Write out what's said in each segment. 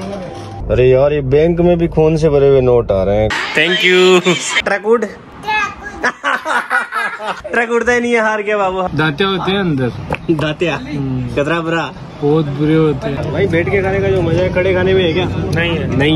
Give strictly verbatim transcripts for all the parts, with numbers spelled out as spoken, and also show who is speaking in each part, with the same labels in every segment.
Speaker 1: अरे यार ये बैंक में भी खून से भरे हुए नोट आ रहे हैं। Thank you. ट्रक उड़ ट्रक उड़ता ही नहीं है, हार गया बाबू।
Speaker 2: दांते होते हैं अंदर,
Speaker 1: दातिया कतरा बुरा,
Speaker 2: बहुत बुरे होते हैं
Speaker 1: भाई। बैठ के खाने का जो मजा है खड़े खाने में है क्या?
Speaker 2: नहीं है।
Speaker 1: नहीं।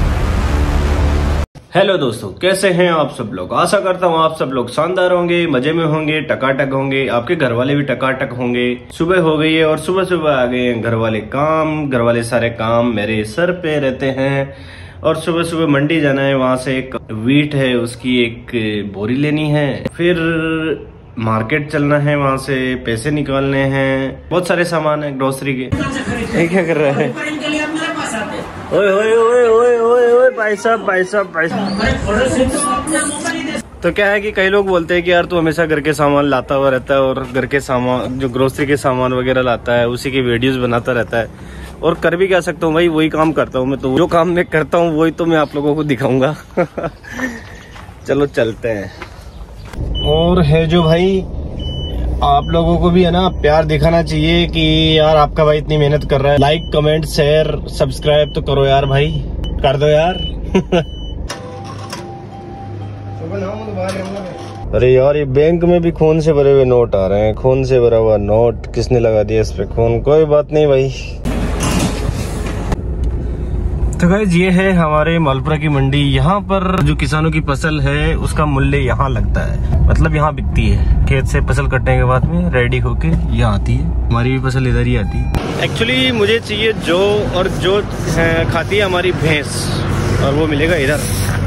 Speaker 1: हेलो दोस्तों, कैसे हैं आप सब लोग? आशा करता हूँ आप सब लोग शानदार होंगे, मजे में होंगे, टकाटक होंगे, आपके घर वाले भी टकाटक होंगे। सुबह हो गई है और सुबह सुबह आ गए हैं घर वाले काम। घर वाले सारे काम मेरे सर पे रहते हैं और सुबह सुबह मंडी जाना है, वहां से एक वीट है उसकी एक बोरी लेनी है, फिर मार्केट चलना है, वहां से पैसे निकालने हैं, बहुत सारे सामान है ग्रोसरी के। ये क्या कर रहा है? ओए ओए ओए ओए ओए ओए भाई साहब भाई साहब भाई साहब। तो क्या है कि कई लोग बोलते हैं कि यार तू हमेशा घर के सामान लाता हुआ रहता है और घर के सामान जो ग्रोसरी के सामान वगैरह लाता है उसी की वीडियोस बनाता रहता है। और कर भी क्या सकता हूँ भाई, वही काम करता हूँ मैं। तो जो काम मैं करता हूँ वही तो मैं आप लोगों को दिखाऊंगा। चलो चलते हैं। और है जो भाई, आप लोगों को भी है ना प्यार दिखाना चाहिए कि यार आपका भाई इतनी मेहनत कर रहा है। लाइक कमेंट शेयर सब्सक्राइब तो करो यार भाई, कर दो यार। अरे यार ये बैंक में भी खून से भरे हुए नोट आ रहे हैं। खून से भरा हुआ नोट किसने लगा दिया इस पे खून? कोई बात नहीं भाई। तो गाइस ये है हमारे मालपुरा की मंडी। यहाँ पर जो किसानों की फसल है उसका मूल्य यहाँ लगता है, मतलब यहाँ बिकती है। खेत से फसल कटने के बाद में रेडी होके यहाँ आती है। हमारी भी फसल इधर ही आती है। एक्चुअली मुझे चाहिए जो, और जो खाती है हमारी भैंस, और वो मिलेगा इधर।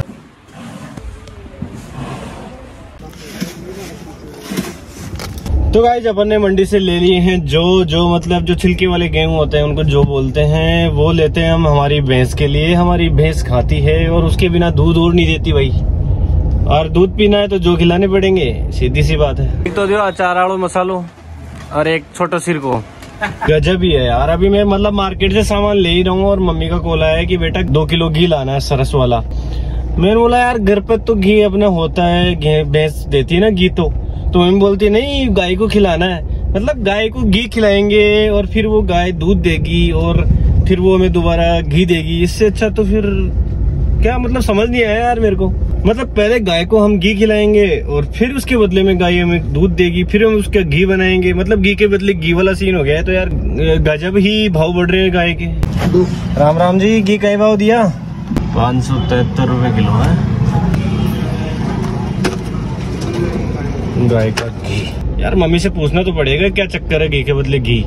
Speaker 1: तो गाइस अपन ने मंडी से ले लिए हैं जो जो मतलब जो छिलके वाले गेहूं होते हैं उनको जो बोलते हैं, वो लेते हैं हम हमारी भैंस के लिए। हमारी भैंस खाती है और उसके बिना दूध और नहीं देती भाई। और दूध पीना है तो जो खिलाने पड़ेंगे, सीधी सी बात है। एक तो जो अचार आड़ो मसालो और एक छोटा सिर को गजब ही है यार। अभी मैं मतलब मार्केट से सामान ले ही रहा हूँ और मम्मी का कॉल आया है कि बेटा दो किलो घी लाना है सरस वाला। मैंने बोला यार घर पे तो घी अपना होता है, भैंस देती है ना घी। तो तो मम्मी बोलती है नहीं गाय को खिलाना है, मतलब गाय को घी खिलाएंगे और फिर वो गाय दूध देगी और फिर वो हमें दोबारा घी देगी। इससे अच्छा तो फिर क्या, मतलब समझ नहीं आया यार मेरे को। मतलब पहले गाय को हम घी खिलाएंगे और फिर उसके बदले में गाय हमें दूध देगी, फिर हम उसका घी बनाएंगे, मतलब घी के बदले घी वाला सीन हो गया है। तो यार गजब ही भाव बढ़ रहे हैं गाय के। राम राम जी, घी का भाव दिया? पाँच सौ तिहत्तर रुपए किलो है गाय का घी। यार मम्मी से पूछना तो पड़ेगा क्या चक्कर है घी के बदले घी।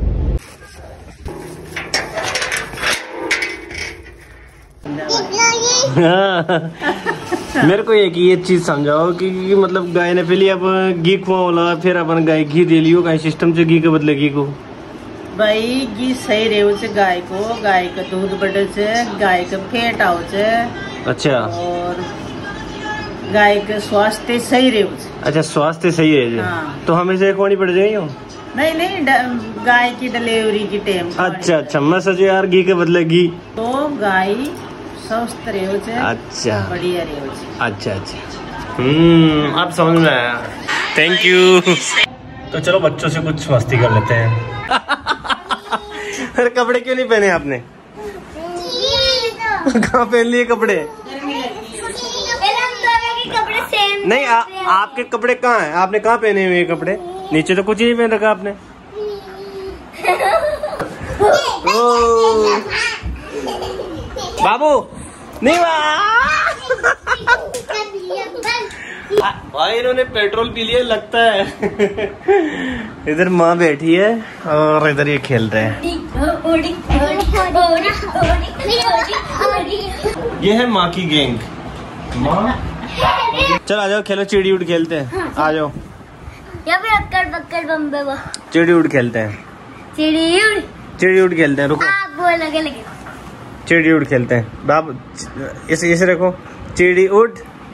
Speaker 1: मेरे को एक ये चीज समझाओ कि, कि मतलब गाय ने पहले अब घी खुआ फिर अपन गाय घी दे लियो गाय सिस्टम से घी के बदले घी को।
Speaker 3: भाई घी सही रेव से गाय को, गाय का दूध बढ़े से, गाय का फेट आओ से। अच्छा। और गाय का स्वास्थ्य सही रेव से। अच्छा, स्वास्थ्य सही है। हाँ। तो हमें से खोनी पड़ जाएगी? नहीं नहीं, गाय की डिलीवरी की टाइम। अच्छा अच्छा, मैं सोचे यार घी के बदले घी। तो गाय स्वस्थ रेव से। अच्छा, बढ़िया रेव से। अच्छा अच्छा, हम्म अब समझ में आया। Thank you. तो चलो बच्चों से कुछ मस्ती कर लेते हैं। अरे कपड़े क्यों नहीं पहने आपने? कहाँ पहन लिए कपड़े? नहीं, आ, आपके कपड़े कहाँ हैं? आपने कहाँ पहने हुए कपड़े? नीचे तो कुछ ही नहीं पहन रखा आपने। ओ बाबू नहीं भाई, इन्होंने पेट्रोल पी लिया लगता है। इधर माँ बैठी है और इधर ये खेल रहे हैं। ये है माँ की गैंग। माँ चल आ जाओ, खेलो चिड़ी उड़ खेलते हैं। आ जाओ, अक्कड़ बक्कड़ बम्बे वो चिड़ी उड़ खेलते हैं। चिड़ी उड़ चिड़ी उड़ खेलते हैं। रुको, आप वो लगे लगे चिड़ी उड़ खेलते हैं। बाबू इसे इसे रखो। चिड़ी उड़,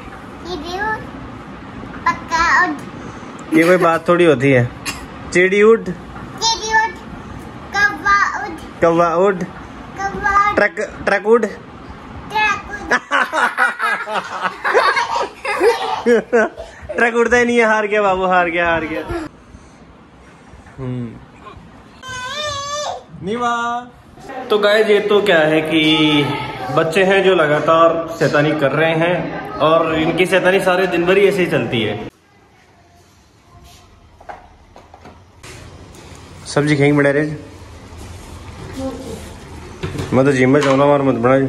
Speaker 3: पक्का उड़। ये कोई बात थोड़ी होती है। चिड़ी उड़, कौवा उड़, कौवा उड़, ट्रक ट्रक उड़। ट्रक उड़ता ही नहीं है। हार गया बाबू, हार गया हार गया। हम्म नीवा
Speaker 1: तो गाइस ये तो क्या है कि बच्चे हैं जो लगातार शैतानी कर रहे हैं और इनकी शैतानी सारे दिन भर ही ऐसे ही चलती है। सब्जी खाएंगे बड़े रे मैं तो जिम में जाऊंगा मार मत बना।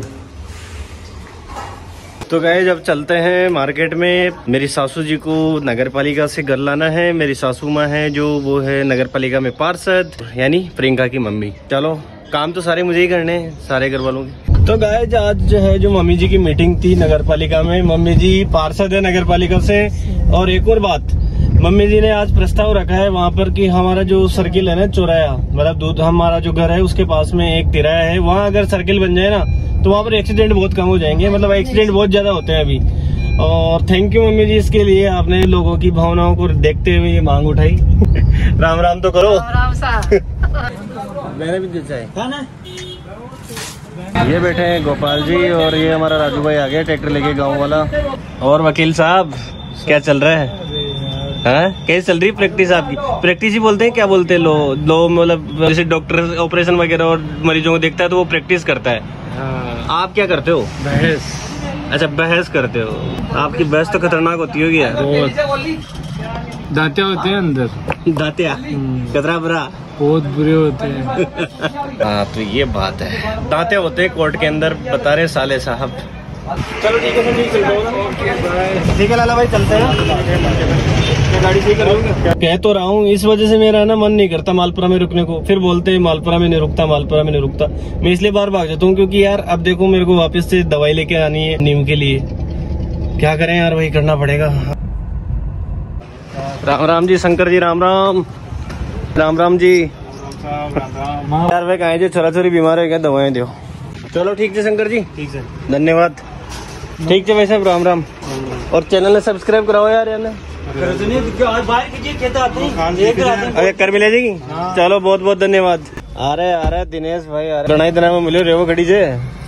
Speaker 1: तो गाइस जब चलते हैं मार्केट में, मेरी सासू जी को नगर पालिका से घर लाना है। मेरी सासू माँ है जो वो है नगर पालिका में पार्षद, यानी प्रियंका की मम्मी। चलो काम तो सारे मुझे ही करने हैं, सारे घर वालों के। तो गाइस आज जो है जो मम्मी जी की मीटिंग थी नगर पालिका में, मम्मी जी पार्षद है नगर पालिका से। और एक और बात, मम्मी जी ने आज प्रस्ताव रखा है वहाँ पर कि हमारा जो सर्किल है ना चौराया, मतलब दूध हमारा जो घर है उसके पास में एक तिराया है, वहाँ अगर सर्किल बन जाए ना तो वहाँ पर एक्सीडेंट बहुत कम हो जाएंगे। मतलब एक्सीडेंट बहुत ज्यादा होते हैं अभी। और थैंक यू मम्मी जी इसके लिए, आपने लोगों की भावनाओं को देखते हुए ये मांग उठाई। राम राम तो करो। राम सा। मैंने भी दिल चाहे। ये बैठे हैं गोपाल जी और ये हमारा राजू भाई आ गया ट्रैक्टर लेके गाँव वाला। और वकील साहब क्या चल रहा है? हाँ कैसे चल रही प्रैक्टिस आपकी? प्रैक्टिस ही बोलते हैं, क्या बोलते हैं लो लो मतलब जैसे डॉक्टर ऑपरेशन वगैरह और मरीजों को देखता है तो वो प्रैक्टिस करता है। हाँ। आप क्या करते हो? बहस। अच्छा बहस करते हो। आपकी बहस तो खतरनाक होती होगी यार।
Speaker 2: दांते होते हैं अंदर।
Speaker 1: दांतिया कतरा बुरा
Speaker 2: बहुत बुरे होते हैं।
Speaker 1: हाँ तो ये बात है, दांते होते हैं कोर्ट के अंदर, बता रहे साले साहब। चलो ठीक है ठीक है ठीक है लाला भाई चलते हैं। गाड़ी सही करोगे? कह तो रहा हूँ, इस वजह से मेरा ना मन नहीं करता मालपुरा में रुकने को। फिर बोलते हैं मालपुरा में नहीं रुकता, मालपुरा में नहीं रुकता। मैं इसलिए बार भाग जाता हूँ क्योंकि यार अब देखो मेरे को वापस से दवाई लेके आनी है नीम के लिए। क्या करें यार, वही करना पड़ेगा। राम राम जी शंकर जी, राम राम राम राम जी। यार वे कहे जो छोरा छोरी बीमार हो गया, दवाएं दो। चलो ठीक है शंकर जी, ठीक है धन्यवाद। ठीक है वैसे राम राम। और चैनल ने सब्सक्राइब कराओ यार। यार अरे कर भी ले जाएगी। चलो बहुत बहुत धन्यवाद। आ रहे आ रहे दिनेश भाई आ रहे में मिलो रेवो खड़ी से।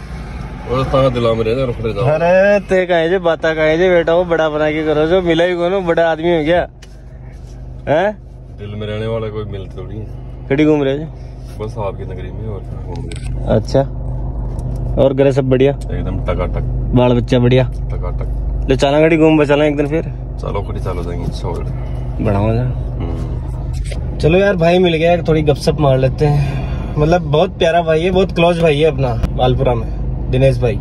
Speaker 1: अरे ते कहे जे बाता कहे जे बेटा वो बड़ा बना के करो, जो मिला ही को बड़ा आदमी हो गया है।
Speaker 4: दिल में रहने वाला कोई मिल थोड़ी है।
Speaker 1: खड़ी घूम रहे
Speaker 4: बस आपकी नगरी में और घूम रहे।
Speaker 1: अच्छा और घर सब बढ़िया?
Speaker 4: एकदम टकाटक।
Speaker 1: बाल बच्चा बढ़िया?
Speaker 4: टकाटक।
Speaker 1: ले चला गाड़ी घूम बचला एक दिन फिर।
Speaker 4: चलो खड़ी चालू जाएंगे
Speaker 1: बढ़ाओ जा। चलो यार भाई मिल गया, थोड़ी गपशप मार लेते हैं। मतलब बहुत प्यारा भाई है, बहुत क्लोज भाई है अपना मालपुरा में, दिनेश भाई।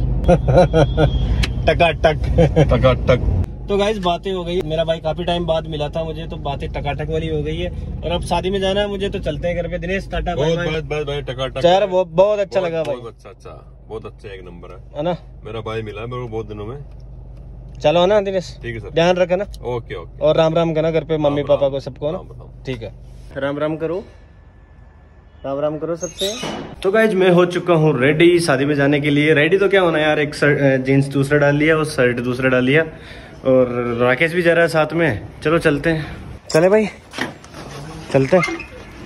Speaker 1: टकाटक
Speaker 4: टकाटक।
Speaker 1: तो गाइस बातें हो गई, मेरा भाई काफी टाइम बाद मिला था मुझे, तो बातें टकाटक वाली हो गई है। और अब शादी में जाना है मुझे, तो चलते हैं घर पे। दिनेश टाटा
Speaker 4: बहुत बहुत बहुत भाई टकाटक।
Speaker 1: यार बहुत बहुत अच्छा लगा भाई।
Speaker 4: बहुत अच्छा अच्छा बहुत अच्छा एक नंबर
Speaker 1: है ना।
Speaker 4: मेरा भाई मिला मेरे को बहुत दिनों में।
Speaker 1: चलो ना दिनेश,
Speaker 4: ठीक है सर,
Speaker 1: ध्यान रखना।
Speaker 4: Okay okay.
Speaker 1: और राम राम करना घर पे मम्मी पापा को सबको ना। ठीक है राम राम करो, राम राम करो सबसे। तो गाइज मैं हो चुका हूँ रेडी शादी में जाने के लिए। रेडी तो क्या होना यार, एक जीन्स दूसरा डाल लिया और शर्ट दूसरा डाल लिया, और राकेश भी जा रहा है साथ में। चलो चलते हैं। चले भाई चलते हैं।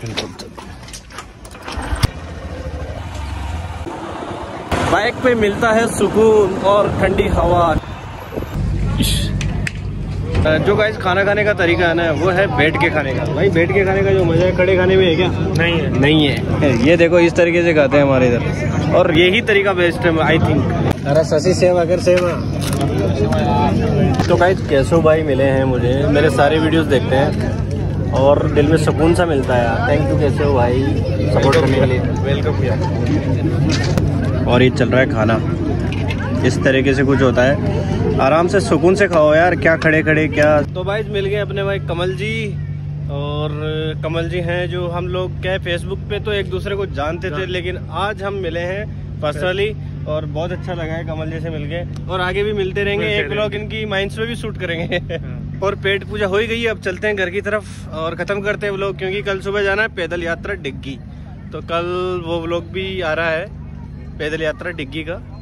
Speaker 1: बाइक पे मिलता है सुकून और ठंडी हवा। जो गाइस खाना खाने का तरीका है ना, वो है बैठ के खाने का। भाई बैठ के खाने का जो मजा है खड़े खाने में है क्या? नहीं है नहीं है। ये देखो इस तरीके से खाते हैं हमारे इधर, और यही तरीका बेस्ट है आई थिंक। अरे शशि सेवा कर सेवा। तो गाइस केशव भाई मिले हैं मुझे, मेरे सारे वीडियोस देखते हैं और दिल में सुकून सा मिलता है यार। थैंक यू केशव भाई सपोर्ट करने के लिए। वेलकम भैया। और ये चल रहा है खाना, इस तरीके से कुछ होता है, आराम से सुकून से खाओ यार, क्या खड़े खड़े क्या। तो भाई मिल गए अपने भाई कमल जी, और कमल जी हैं जो हम लोग क्या फेसबुक पे तो एक दूसरे को जानते थे, लेकिन आज हम मिले हैं पर्सनली और बहुत अच्छा लगा है कमल जी से मिल के। और आगे भी मिलते रहेंगे, एक ब्लॉग इनकी माइंड्स में भी शूट करेंगे। और पेट पूजा हो ही गई है, अब चलते हैं घर की तरफ और खत्म करते हैं व्लॉग, क्योंकि कल सुबह जाना है पैदल यात्रा डिग्गी। तो कल वो व्लॉग भी आ रहा है पैदल यात्रा डिग्गी का।